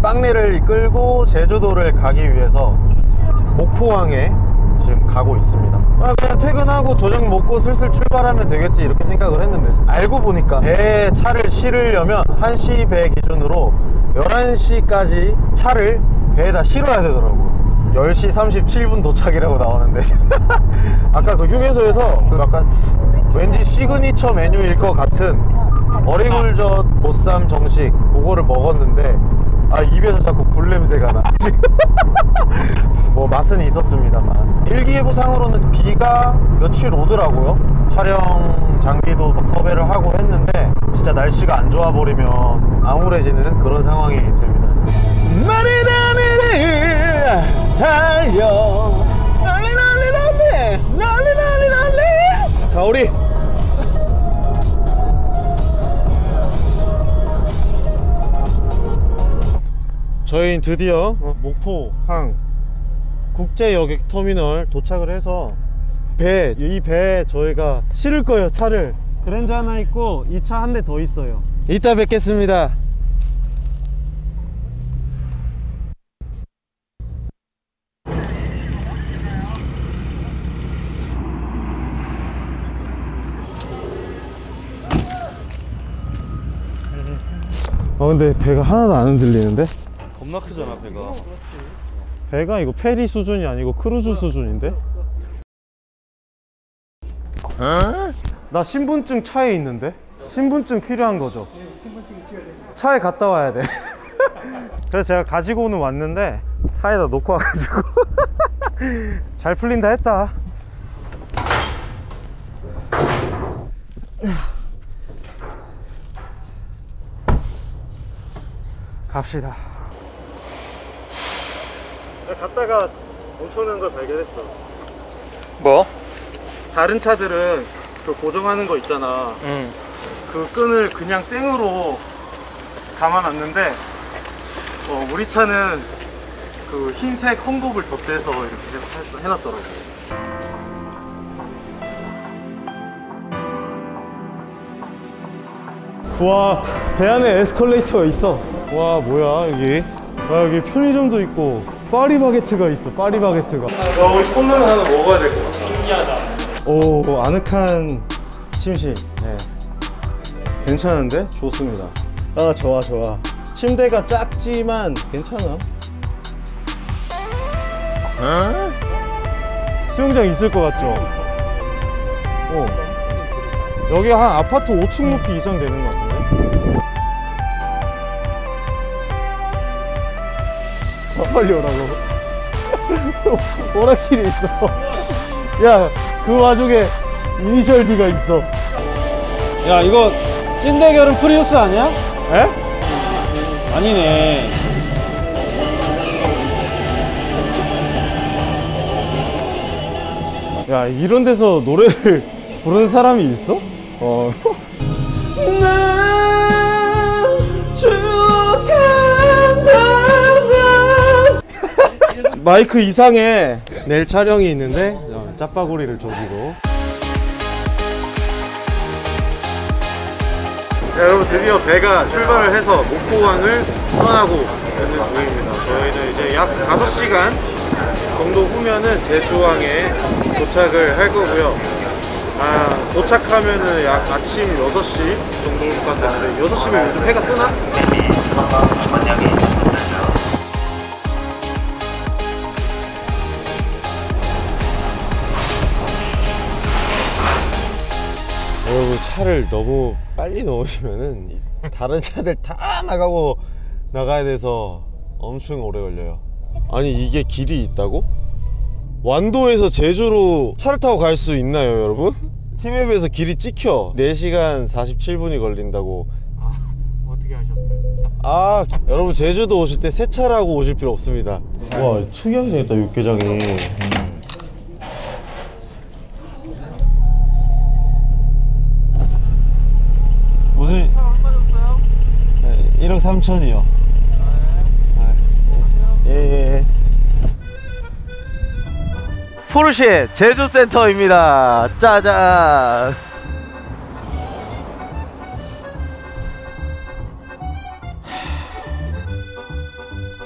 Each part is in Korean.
빵레를 끌고 제주도를 가기 위해서 목포항에 지금 가고 있습니다. 그냥 퇴근하고 저녁 먹고 슬슬 출발하면 되겠지 이렇게 생각을 했는데, 알고 보니까 배에 차를 실으려면 1시 배 기준으로 11시까지 차를 배에다 실어야 되더라고요. 10시 37분 도착이라고 나오는데 아까 그 휴게소에서 그 약간 왠지 시그니처 메뉴일 것 같은 어리굴젓 보쌈 정식 그거를 먹었는데, 아, 입에서 자꾸 굴 냄새가 나. 뭐 맛은 있었습니다만, 일기예보상으로는 비가 며칠 오더라고요. 촬영 장비도 막 섭외를 하고 했는데 진짜 날씨가 안 좋아 버리면 암울해지는 그런 상황이 됩니다. 마른 하늘을 달려 랄리 가오리. 저희는 드디어 목포항 국제여객터미널 도착을 해서 이 배에 저희가 실을 거예요. 차를. 그랜저 하나 있고 이 차 한 대 더 있어요. 이따 뵙겠습니다. 근데 배가 하나도 안 흔들리는데? 겁나 크잖아 배가. 배가 이거 페리 수준이 아니고 크루즈 수준인데? 나 신분증 차에 있는데? 신분증 필요한 거죠? 신분증 찍어야 돼. 차에 갔다 와야 돼. 그래서 제가 가지고는 왔는데 차에다 놓고 와가지고 잘 풀린다 했다. 갑시다. 갔다가 멈춰놓은 걸 발견했어. 뭐? 다른 차들은 그 고정하는 거 있잖아. 그 끈을 그냥 생으로 감아놨는데 우리 차는 그 흰색 헝겊을 덧대서 이렇게 해놨더라고. 와, 배 안에 에스컬레이터가 있어. 와, 뭐야 여기. 와, 여기 편의점도 있고 파리바게트가 있어. 파리바게트가. 우리 컵라면 하나 먹어야 될 것 같아. 신기하다. 오, 아늑한 침실. 네. 괜찮은데? 좋습니다. 아, 좋아. 침대가 작지만 괜찮아. 수영장 있을 것 같죠? 여기 한 아파트 5층 높이 이상 되는 것 같은데? 빨리 오라고. 오락실이 있어. 야, 그 와중에 이니셜 D가 있어. 야, 이거 찐대결은 프리우스 아니야? 에? 아니네. 야, 이런 데서 노래를 부르는 사람이 있어? 마이크 이상에 내일 촬영이 있는데 짜파구리를 조지고. 자, 여러분, 드디어 배가 출발을 해서 목포항을 떠나고 있는 중입니다. 저희는 이제 약 5시간 정도 후면은 제주항에 도착을 할 거고요. 도착하면은 약 아침 6시 정도 것 같은데, 6시면 요즘 해가 뜨나? 여러분, 차를 너무 빨리 넣으시면은 다른 차들 다 나가야 돼서 엄청 오래 걸려요. 아니, 이게 길이 있다고? 완도에서 제주로 차를 타고 갈 수 있나요, 여러분? 티맵에서 길이 찍혀. 4시간 47분이 걸린다고. 어떻게 하셨어요? 여러분, 제주도 오실 때 새 차라고 오실 필요 없습니다. 와, 특이하게 생겼다, 육개장이. 무슨? 차 얼마 줬어요? 1억 3천이요. 예. 포르쉐 제주센터입니다. 짜잔.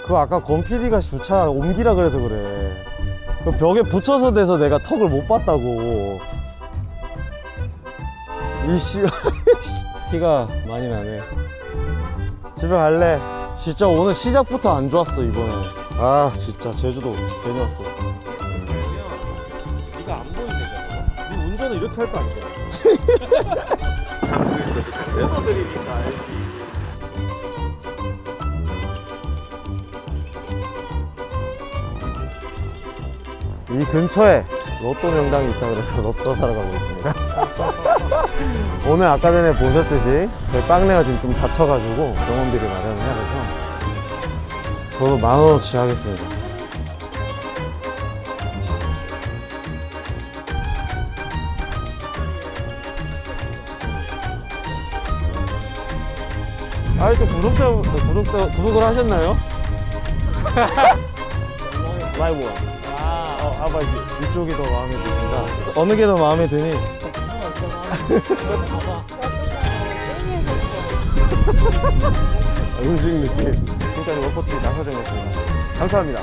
그거 아까 권PD가 주차 옮기라 그래서 그래. 그 벽에 붙여서 돼서 내가 턱을 못 봤다고. 이씨 티가 많이 나네. 집에 갈래. 진짜 오늘 시작부터 안 좋았어 이번에. 아 진짜 제주도 괜히 왔어. 네가 안 보이잖아. 네 운전을 이렇게 할 거 아니야. 잡고 있어. 외워드리니까 알지. 이 근처에 로또 명당이 있다 그래서 로또 사러 가고 있습니다. 오늘 아까 전에 보셨듯이 제 빵내가 지금 좀 다쳐가지고 병원비를 마련을 해야 돼서 저도 10,000원어치 하겠습니다. 아이또 구독을 하셨나요? 라이브 원. 아바지 이쪽이 더 마음에 듭니다. 어느 게 더 마음에 드니? 음식 느낌. 지금까지 워커TV 나서정이었습니다. 감사합니다.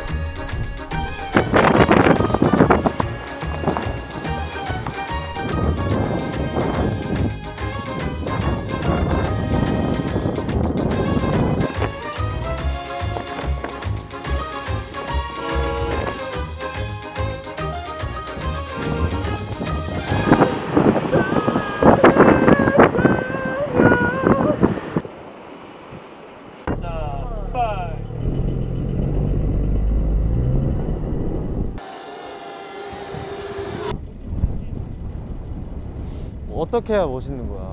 어떻게 해야 멋있는 거야?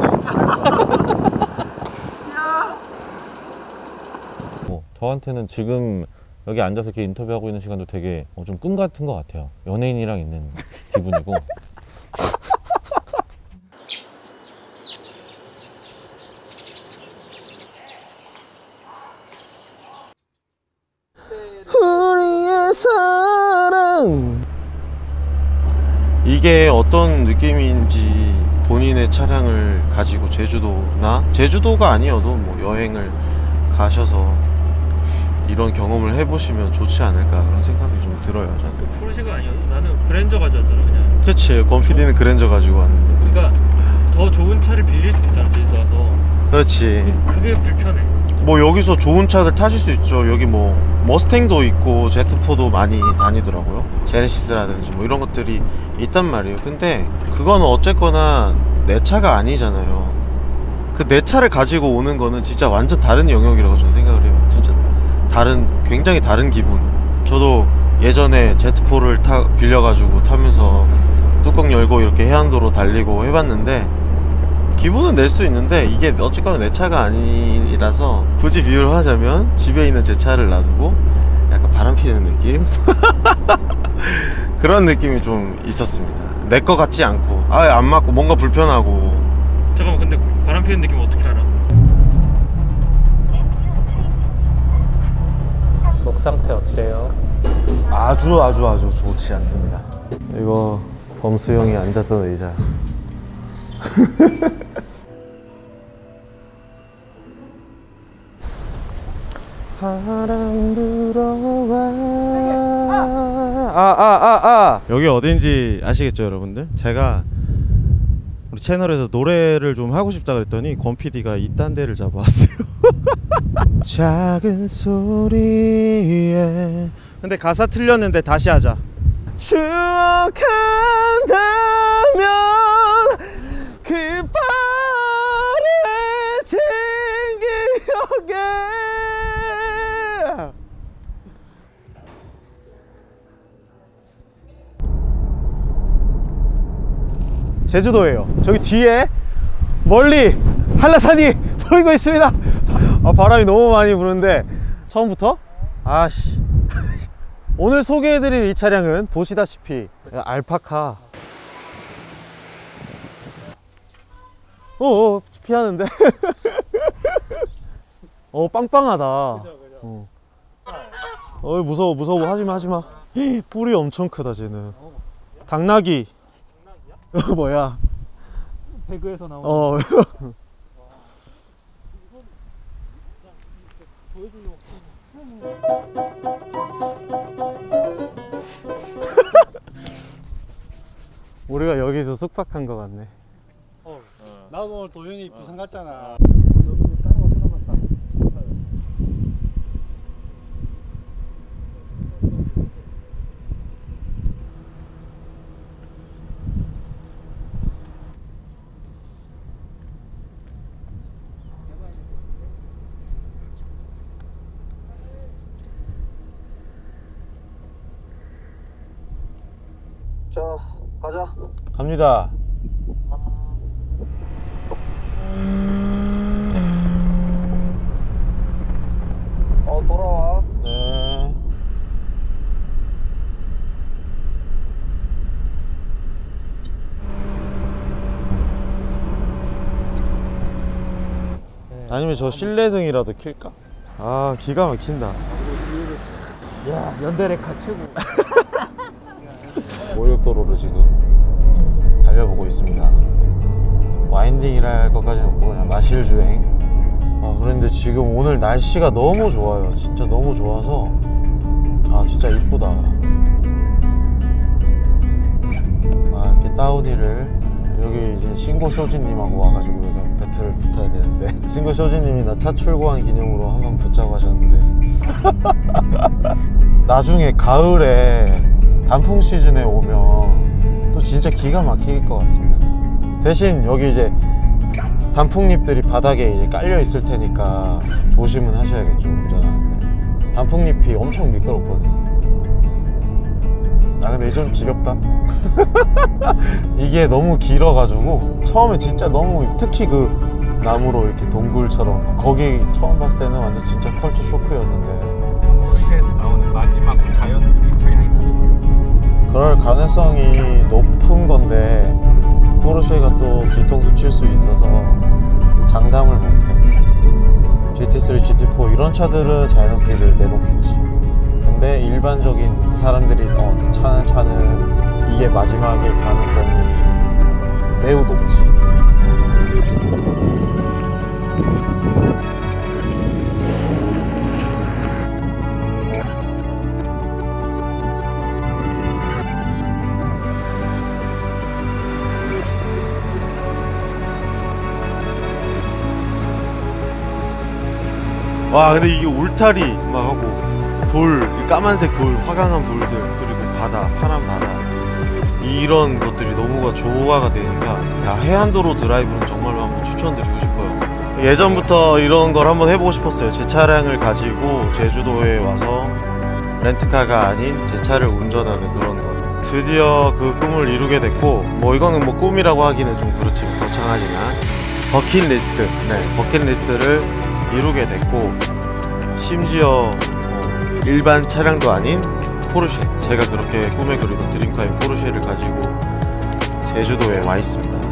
저한테는 지금 여기 앉아서 이렇게 인터뷰하고 있는 시간도 되게 좀 꿈 같은 것 같아요. 연예인이랑 있는 기분이고. 우리의 사랑. 이게 어떤 느낌인지 본인의 차량을 가지고 제주도가 아니어도 뭐 여행을 가셔서 이런 경험을 해보시면 좋지 않을까 그런 생각이 좀 들어요. 저는. 포르쉐가 아니어도 나는 그랜저 가져왔잖아 그냥. 그치, 권PD는 그랜저 가지고 왔는데. 그러니까 더 좋은 차를 빌릴 수도 있잖아 제주도 와서. 그렇지. 그게 불편해. 뭐 여기서 좋은 차들 타실 수 있죠. 여기 뭐 머스탱도 있고 Z4도 많이 다니더라고요. 제네시스라든지 뭐 이런 것들이 있단 말이에요. 근데 그건 어쨌거나 내 차가 아니잖아요. 그 내 차를 가지고 오는 거는 진짜 완전 다른 영역이라고 저는 생각을 해요. 진짜 굉장히 다른 기분. 저도 예전에 Z4를 빌려가지고 타면서 뚜껑 열고 이렇게 해안도로 달리고 해봤는데 기분은 낼 수 있는데 이게 어쨌거나 내 차가 아니라서 굳이 비유를 하자면 집에 있는 제 차를 놔두고 약간 바람 피는 느낌? 그런 느낌이 좀 있었습니다. 내 거 같지 않고 아예 안 맞고 뭔가 불편하고. 잠깐만 근데 바람 피는 느낌 어떻게 알아? 목 상태 어때요? 아주 좋지 않습니다. 이거 범수 형이 앉았던 의자. 바람 불어와. 여기 어딘지 아시겠죠 여러분들? 제가 우리 채널에서 노래를 좀 하고 싶다 그랬더니 권PD가 이딴 데를 잡아왔어요. 작은 소리에. 근데 가사 틀렸는데 다시 하자. 추억한다면 그 발에 챙기려게. 제주도예요. 저기 뒤에 멀리 한라산이 보이고 있습니다. 바람이 너무 많이 부는데 처음부터? 아씨. 오늘 소개해드릴 이 차량은 보시다시피 알파카. 피하는데. 빵빵하다. 무서워. 하지마. 뿔이 엄청 크다 쟤는. 당나귀. 뭐야? 배그에서 나오는. 보여주는 거. 여기도 숙박한 것 같네. 나도 오늘 도현이 부산 갔잖아. 자, 가자. 갑니다. 돌아와. 네. 아니면 저 실내등이라도 킬까? 아, 기가 막힌다. 야, 연대레카 최고. 모욕도로를 지금 달려보고 있습니다. 와인딩이라 할 것까지는 없고 그냥 마실 주행. 그런데 지금 오늘 날씨가 너무 좋아요. 진짜 너무 좋아서 진짜 이쁘다. 이렇게 다운힐을 여기 이제 신고 쇼지님하고 와가지고 여기 배틀을 붙어야 되는데 신고 쇼지님이 나 차 출고한 기념으로 한번 붙자고 하셨는데 나중에 가을에 단풍 시즌에 오면 또 진짜 기가 막힐 것 같습니다. 대신 여기 이제 단풍잎들이 바닥에 이제 깔려 있을 테니까 조심은 하셔야겠죠, 운전하는데. 단풍잎이 엄청 미끄럽거든요. 근데 좀 지겹다. 이게 너무 길어가지고 처음에 진짜 너무, 특히 그 나무로 이렇게 동굴처럼 거기 처음 봤을 때는 완전 진짜 컬처 쇼크였는데 포르쉐에서 나오는 마지막 자연 차량이 맞아. 그럴 가능성이 높은 건데 포르쉐가 또 뒤통수 칠 수 있어서 장담을 못해. GT3, GT4 이런 차들은 자연흡기를 내놓겠지. 근데 일반적인 사람들이 차는 이게 마지막일 가능성이 매우 높지. 와, 근데 이게 울타리 막 하고 돌, 까만색 돌, 화강암 돌들, 그리고 바다, 파란 바다, 이런 것들이 너무가 조화가 되니까 해안도로 드라이브는 정말로 한번 추천드리고 싶어요. 예전부터 이런 걸 한번 해보고 싶었어요. 제 차량을 가지고 제주도에 와서 렌트카가 아닌 제 차를 운전하는 그런 거. 드디어 그 꿈을 이루게 됐고, 이거는 꿈이라고 하기는 좀 그렇지, 거창하지만 버킷리스트, 버킷리스트를 이루게 됐고, 심지어 일반 차량도 아닌 포르쉐, 제가 그렇게 꿈에 그리던 드림카인 포르쉐를 가지고 제주도에 와 있습니다.